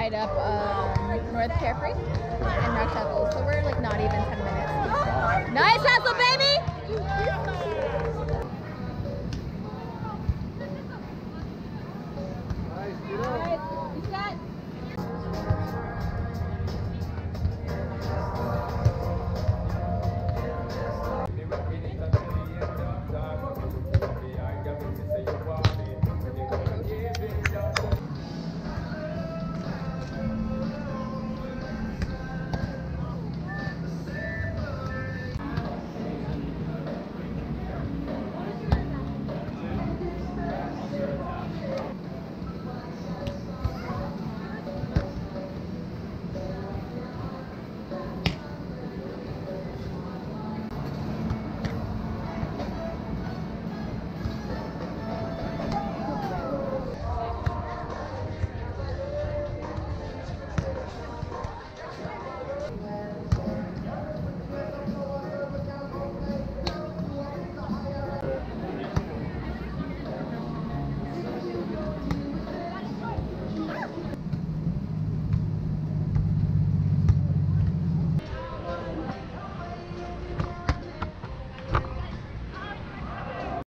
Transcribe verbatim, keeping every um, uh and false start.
right up um, North Carefree and Rock Chapel. So we're like not even ten minutes. Nice hustle, baby!